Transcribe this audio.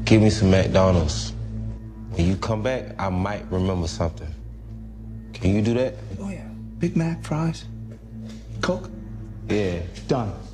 Give me some McDonald's. When you come back, I might remember something. Can you do that? Oh, yeah. Big Mac, fries, Coke? Yeah. Done.